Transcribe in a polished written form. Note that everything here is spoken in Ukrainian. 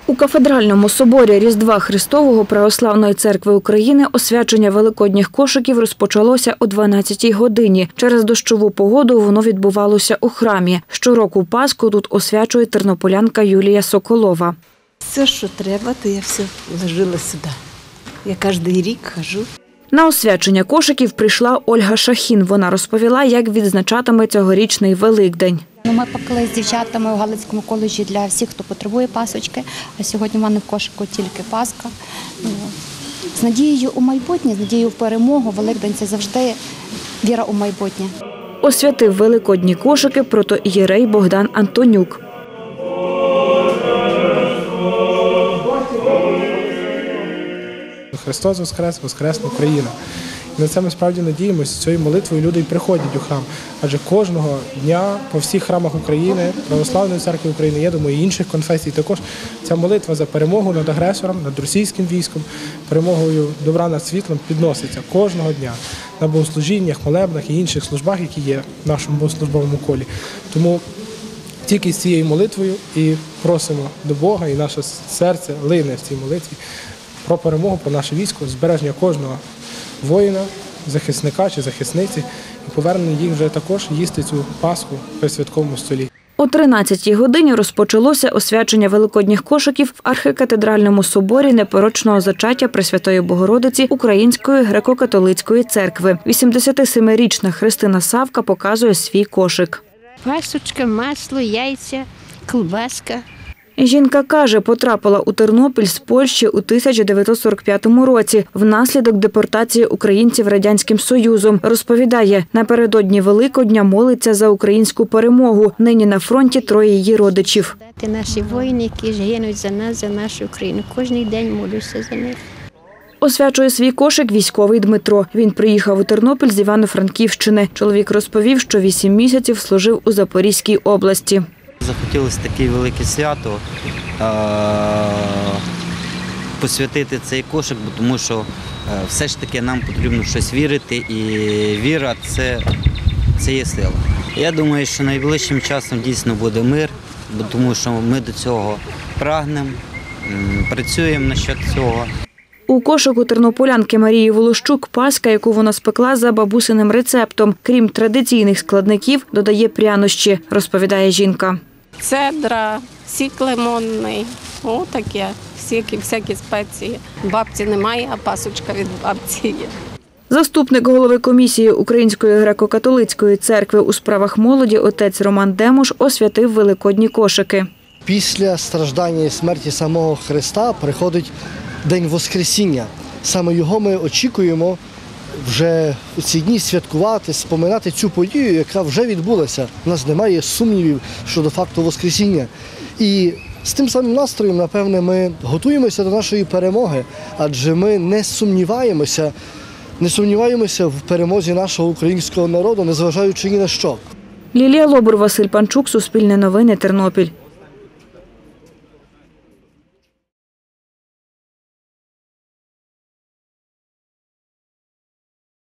У Кафедральному соборі Різдва Христового Православної церкви України освячення великодніх кошиків розпочалося о 12-й годині. Через дощову погоду воно відбувалося у храмі. Щороку Пасху тут освячує тернополянка Юлія Соколова. Все, що треба, то я все вложила сюди. Я кожен рік хожу. На освячення кошиків прийшла Ольга Шахін. Вона розповіла, як відзначатиме цьогорічний Великдень. Ми пекли з дівчатами у Галицькому коледжі для всіх, хто потребує пасочки. А сьогодні в мене в кошику тільки Пасха. З надією у майбутнє, з надією в перемогу. Великдень – це завжди віра у майбутнє. Освятив великодні кошики протоієрей Богдан Антонюк. Христос Воскрес, Воскресна Україна. І на це ми справді надіємося, цією молитвою люди й приходять у храм. Адже кожного дня по всіх храмах України, Православної церкви України, я думаю, і інших конфесій також, ця молитва за перемогу над агресором, над російським військом, перемогою добра над світлом підноситься кожного дня на богослужіннях, молебнах і інших службах, які є в нашому богослужбовому колі. Тому тільки з цією молитвою і просимо до Бога, і наше серце лине в цій молитві про перемогу, про наше військо, збереження кожного воїна, захисника чи захисниці і повернення їх вже також їсти цю Пасху при святковому столі. О 13-й годині розпочалося освячення великодніх кошиків в архікатедральному соборі Непорочного зачаття Пресвятої Богородиці Української греко-католицької церкви. 87-річна Христина Савка показує свій кошик. Пасочка, масло, яйця, ковбаска. Жінка каже, потрапила у Тернопіль з Польщі у 1945 році внаслідок депортації українців Радянським Союзом. Розповідає, напередодні Великодня молиться за українську перемогу. Нині на фронті троє її родичів. Наші воїни, які ж гинуть за нас, за нашу Україну. Кожен день молюся за них. Освячує свій кошик військовий Дмитро. Він приїхав у Тернопіль з Івано-Франківщини. Чоловік розповів, що 8 місяців служив у Запорізькій області. Захотілося таке велике свято посвятити цей кошик, тому що все ж таки нам потрібно щось вірити, і віра – це є сила. Я думаю, що найближчим часом дійсно буде мир, тому що ми до цього прагнемо, працюємо насчет цього. У кошику тернополянки Марії Волощук паска, яку вона спекла за бабусиним рецептом. Крім традиційних складників, додає прянощі, розповідає жінка. Цедра, сік лимонний, таке, всякі спеції. Бабці немає, а пасочка від бабці є. Заступник голови комісії Української греко-католицької церкви у справах молоді отець Роман Демуш освятив великодні кошики. Після страждання і смерті самого Христа приходить День Воскресіння. Саме його ми очікуємо вже у ці дні святкувати, споминати цю подію, яка вже відбулася. У нас немає сумнівів щодо факту Воскресіння. І з тим самим настроєм, напевне, ми готуємося до нашої перемоги, адже ми не сумніваємося в перемозі нашого українського народу, незважаючи ні на що. Лілія Лобур, Василь Панчук, Суспільне новини, Тернопіль.